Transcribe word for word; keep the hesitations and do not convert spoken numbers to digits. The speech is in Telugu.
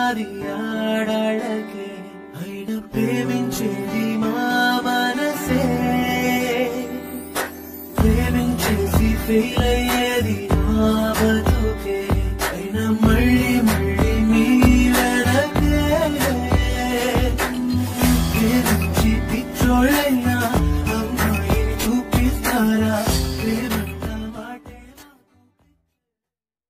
అది ఆడాళ్ళకే అయిన ప్రేమించేది మా మనసే ప్రేమించేసి ఫెయిల్